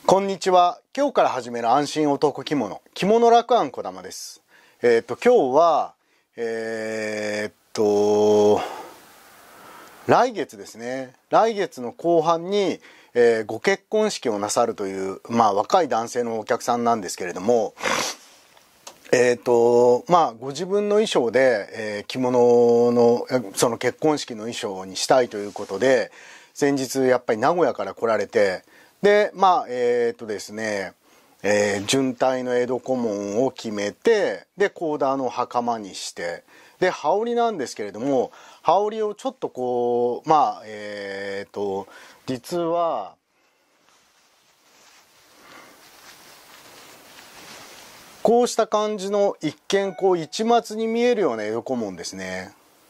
こんにちは。今日から始める安心男着物、着物楽庵こだまです。今日は、来月ですね。来月の後半に、ご結婚式をなさるという、若い男性のお客さんなんですけれども、ご自分の衣装で、着物の、その結婚式の衣装にしたいということで、先日やっぱり名古屋から来られて、で、ですね、順体の江戸小紋を決めて、で、コーダーの袴にして、で、羽織なんですけれども、羽織をちょっとこう、実は、こうした感じの一見こう市松に見えるような江戸小紋ですね。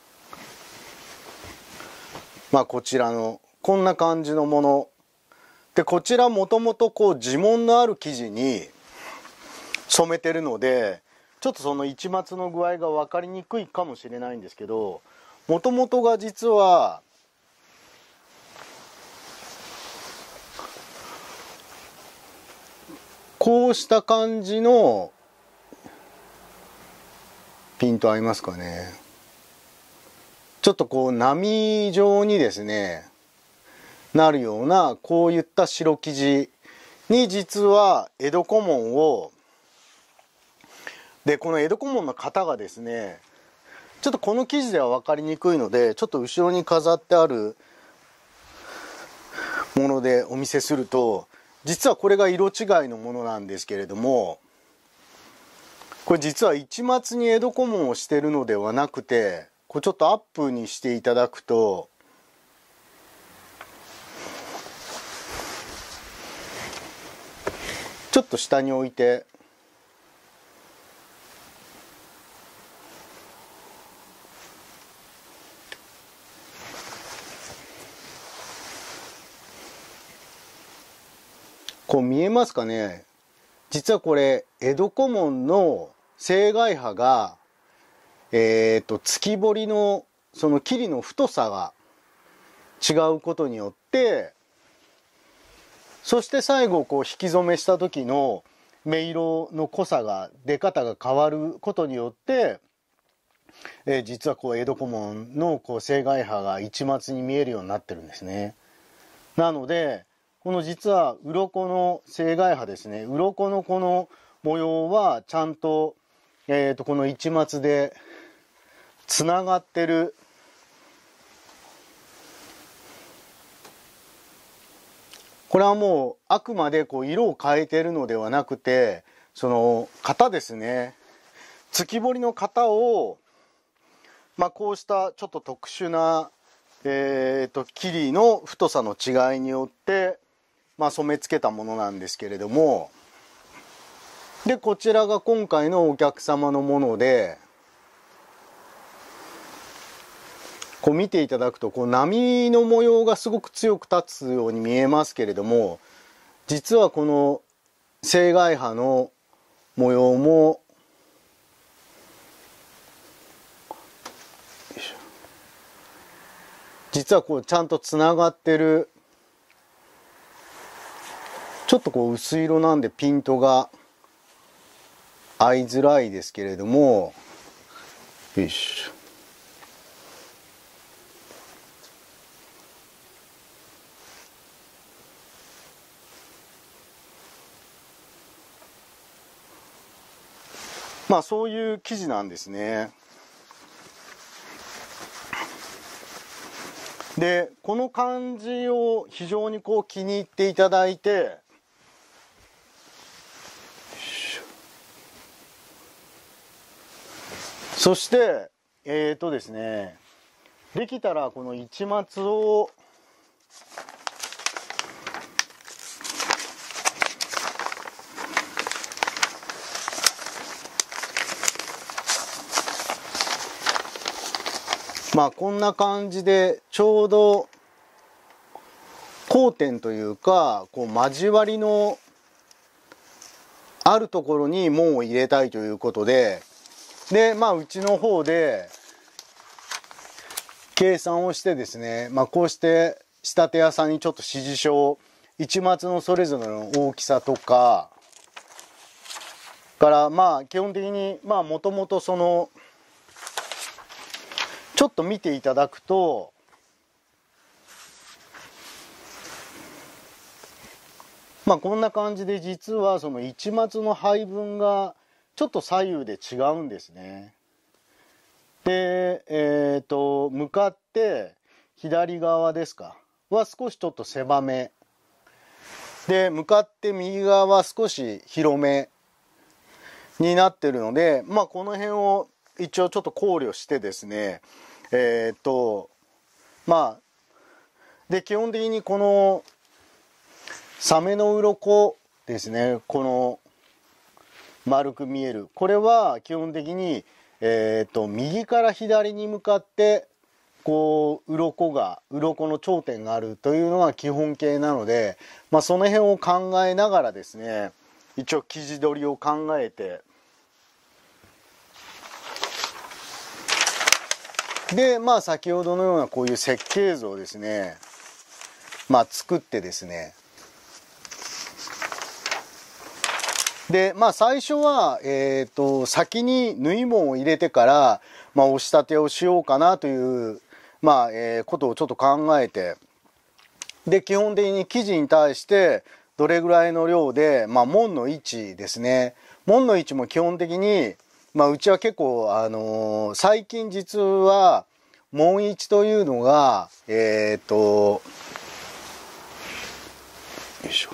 こちらのこんな感じのもので、こちらもともとこう地紋のある生地に染めてるので、ちょっとその市松の具合が分かりにくいかもしれないんですけど、もともとが実はこうした感じの、ピント合いますかね。ちょっとこう波状にですねなるような、こういった白生地に実は江戸小紋を、でこの江戸小紋の型がですね、ちょっとこの生地では分かりにくいので、ちょっと後ろに飾ってあるものでお見せすると、実はこれが色違いのものなんですけれども、これ実は市松に江戸小紋をしてるのではなくて、これちょっとアップにしていただくと、ちょっと下に置いて、こう見えますかね。実はこれ江戸小紋の青海波が月彫りのその切りの太さが違うことによって、そして最後こう引き染めした時の目色の濃さが、出方が変わることによって、実はこう江戸小紋のこう青海波が市松に見えるようになってるんですね。なのでこの実は鱗の青海波ですね、鱗のこの模様はちゃんと、この市松でつながってる。これはもうあくまでこう色を変えてるのではなくて、その型ですね、月彫りの型を、こうしたちょっと特殊な、切りの太さの違いによって、染め付けたものなんですけれども、でこちらが今回のお客様のもので、こう見ていただくとこう波の模様がすごく強く立つように見えますけれども、実はこの青海波の模様も実はこうちゃんとつながってる。ちょっとこう薄色なんでピントが合いづらいですけれども、よいしょ。そういう生地なんですね。でこの感じを非常にこう気に入っていただいて、そしてですね、できたらこの市松をこんな感じでちょうど交点というかこう交わりのあるところに紋を入れたいということで、うちの方で計算をしてですね、こうして仕立て屋さんにちょっと指示書を市松のそれぞれの大きさとかからまあ基本的にまあもともとそのちょっと見ていただくとまあこんな感じで実はその市松の配分がちょっと左右で違うんですね。で向かって左側ですかは少しちょっと狭めで向かって右側は少し広めになってるのでまあこの辺を一応ちょっと考慮してですねまあで基本的にこのサメの鱗ですねこの丸く見えるこれは基本的に右から左に向かってこう鱗の頂点があるというのが基本形なので、まあ、その辺を考えながらですね一応生地取りを考えてでまあ先ほどのようなこういう設計図をですねまあ作ってですねでまあ最初は先に縫い物を入れてからまあ押し立てをしようかなというまあことをちょっと考えてで基本的に生地に対してどれぐらいの量でまあ紋の位置ですね紋の位置も基本的にまあうちは結構最近実は紋位置というのがよいしょ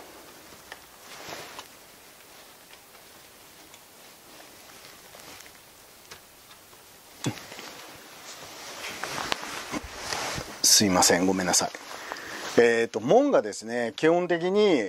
すいませんごめんなさい紋がですね基本的に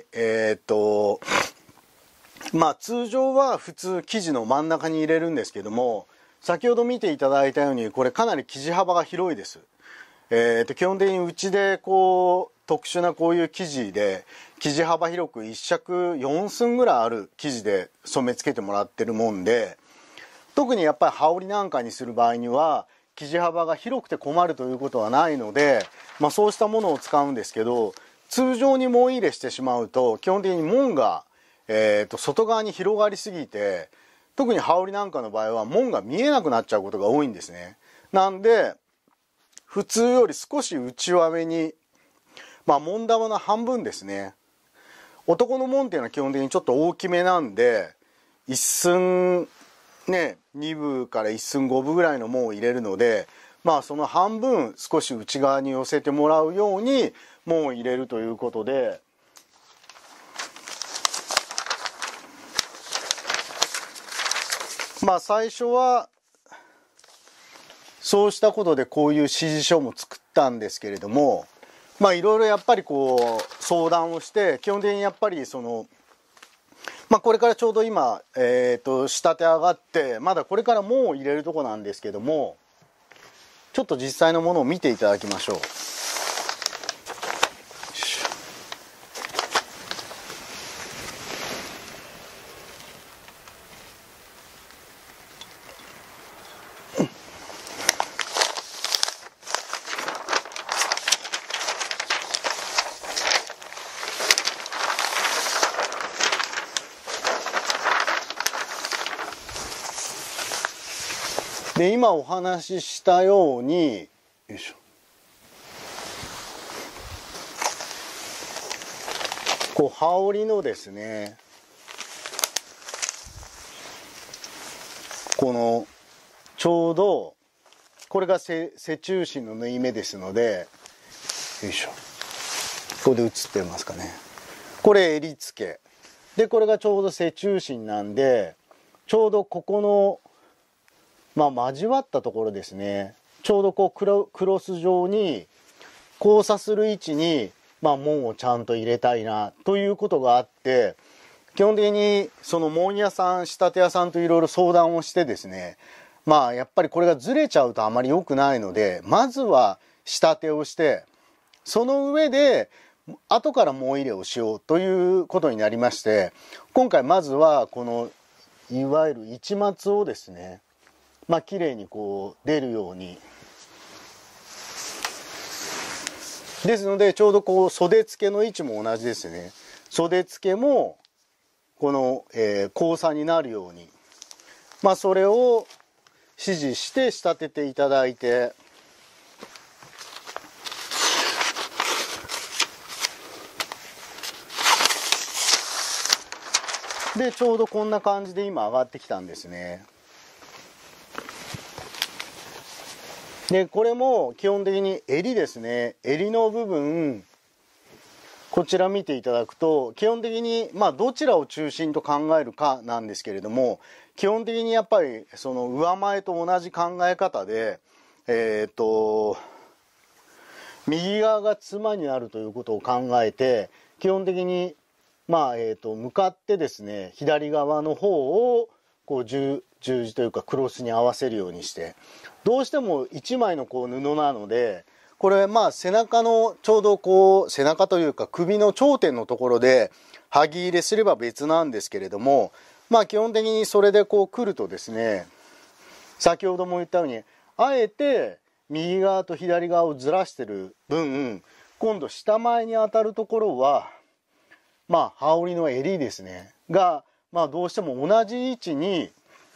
まあ通常は普通生地の真ん中に入れるんですけども先ほど見ていただいたようにこれかなり生地幅が広いです基本的にうちでこう特殊なこういう生地で生地幅広く1尺4寸ぐらいある生地で染め付けてもらってるもんで特にやっぱり羽織なんかにする場合には生地幅が広くて困るということはないので、まあ、そうしたものを使うんですけど通常に紋入れしてしまうと基本的に紋が、外側に広がりすぎて特に羽織なんかの場合は紋が見えなくなっちゃうことが多いんですね。なんで普通より少し内輪目にまあ紋玉の半分ですね男の紋っていうのは基本的にちょっと大きめなんで一寸ね2分から1寸5分ぐらいの紋を入れるのでまあその半分少し内側に寄せてもらうように紋を入れるということでまあ最初はそうしたことでこういう指示書も作ったんですけれどもまあいろいろやっぱりこう相談をして基本的にやっぱりそのまあこれからちょうど今仕立て上がってまだこれから紋を入れるとこなんですけどもちょっと実際のものを見ていただきましょう。で今お話ししたようによいしょこう羽織のですねこのちょうどこれが背中心の縫い目ですのでよいしょここで映ってますかねこれ襟付けでこれがちょうど背中心なんでちょうどここのまあ交わったところですねちょうどこうクロス状に交差する位置にまあ紋をちゃんと入れたいなということがあって基本的にその紋屋さん仕立て屋さんといろいろ相談をしてですねまあやっぱりこれがずれちゃうとあまり良くないのでまずは仕立てをしてその上で後から紋入れをしようということになりまして今回まずはこのいわゆる市松をですねまあ綺麗にこう出るようにですのでちょうどこう袖付けの位置も同じですね。袖付けもこの、交差になるように、それを指示して仕立てていただいて、でちょうどこんな感じで今上がってきたんですね。でこれも基本的に襟ですね。襟の部分こちら見ていただくと基本的にどちらを中心と考えるかなんですけれども、基本的にやっぱりその上前と同じ考え方で右側が妻になるということを考えて、基本的に向かってですね左側の方をこう十字というかクロスに合わせるようにして、どうしても一枚のこう布なので、これ背中のちょうどこう背中というか首の頂点のところではぎ入れすれば別なんですけれども、基本的にそれでこう来るとですね、先ほども言ったようにあえて右側と左側をずらしてる分、今度下前に当たるところは羽織の襟ですねが、どうしても同じ位置に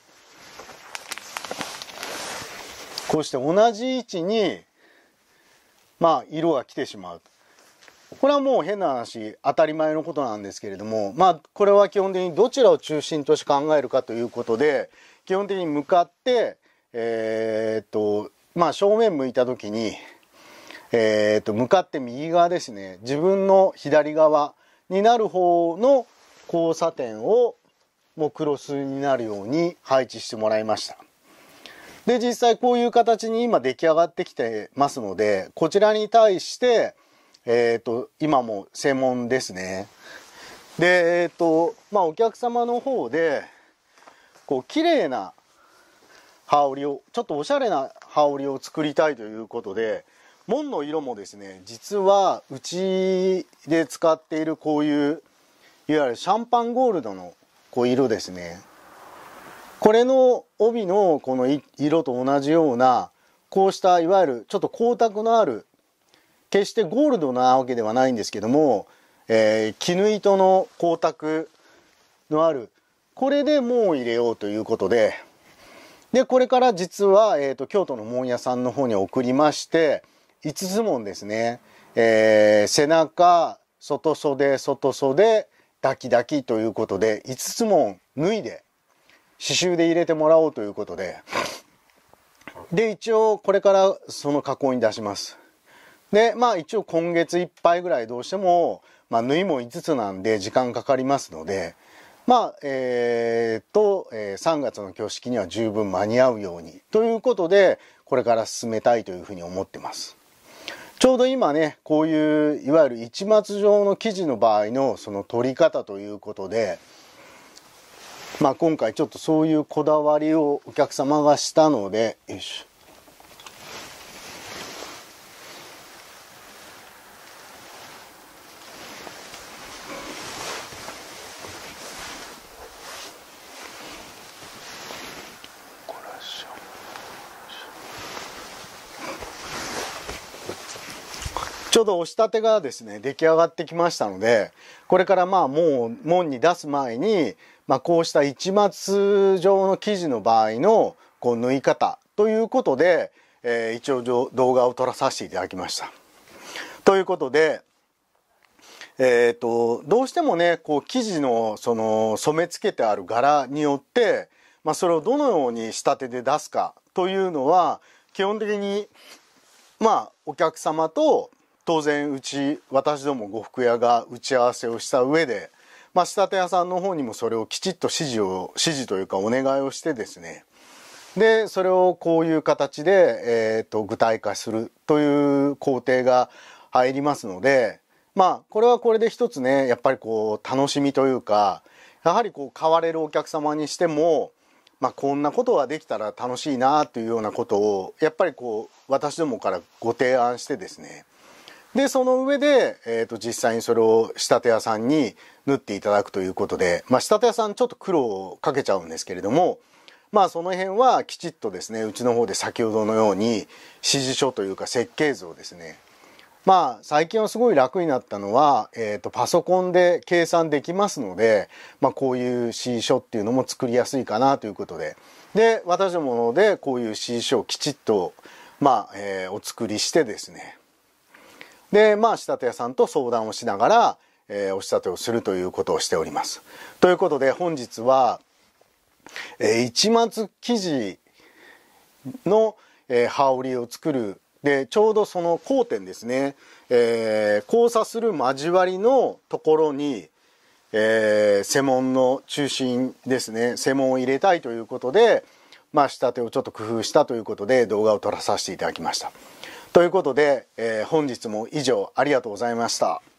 こうして同じ位置に色が来てしまう。これはもう変な話当たり前のことなんですけれども、これは基本的にどちらを中心として考えるかということで、基本的に向かって正面向いた時に向かって右側ですね、自分の左側になる方の交差点をもうクロスになるように配置してもらいました。で実際こういう形に今出来上がってきてますので、こちらに対して今も専門ですね。でお客様の方でこう綺麗な羽織を、ちょっとおしゃれな羽織を作りたいということで、紋の色もですね、実はうちで使っているこういういわゆるシャンパンゴールドのこう色ですね、これの帯のこの色と同じようなこうしたいわゆるちょっと光沢のある、決してゴールドなわけではないんですけども、絹糸の光沢のあるこれで紋を入れようということで、これから実は、京都の紋屋さんの方に送りまして、5つ紋ですね、背中外袖外袖抱き抱きということで5つ紋縫いで刺繍で入れてもらおうということで、一応これからその加工に出します。で一応今月いっぱいぐらいどうしても、縫いも5つなんで時間かかりますので、3月の挙式には十分間に合うようにということで、これから進めたいというふうに思ってます。ちょうど今ね、こういういわゆる市松状の生地の場合のその取り方ということで、今回ちょっとそういうこだわりをお客様がしたので、よいしょ。ちょうど押し立てがですね出来上がってきましたので、これからもう門に出す前に、こうした市松状の生地の場合のこう縫い方ということで、一応動画を撮らさせていただきました。ということで、どうしてもねこう生地のその染め付けてある柄によって、それをどのように仕立てで出すかというのは基本的にお客様と当然私ども呉服屋が打ち合わせをした上で、仕立て屋さんの方にもそれをきちっと指示というかお願いをしてですね、でそれをこういう形で、具体化するという工程が入りますので、これはこれで一つねやっぱりこう楽しみというか、やはりこう買われるお客様にしても、こんなことができたら楽しいなというようなことをやっぱりこう私どもからご提案してですね、でその上で、実際にそれを仕立て屋さんに縫っていただくということで、仕立て屋さんちょっと苦労をかけちゃうんですけれども、その辺はきちっとですねうちの方で先ほどのように指示書というか設計図をですね、 まあ最近はすごい楽になったのは、パソコンで計算できますので、まあこういう指示書っていうのも作りやすいかなということで、で私どもでこういう指示書をきちっとまあ、お作りしてですね、でまあ仕立て屋さんと相談をしながら、お仕立てをするということをしております。ということで本日は、市松生地の、羽織を作るでちょうどその交点ですね、交差する交わりのところに、専門の中心ですね、専門を入れたいということで、まあ仕立てをちょっと工夫したということで動画を撮らさせていただきました。ということで、本日も以上ありがとうございました。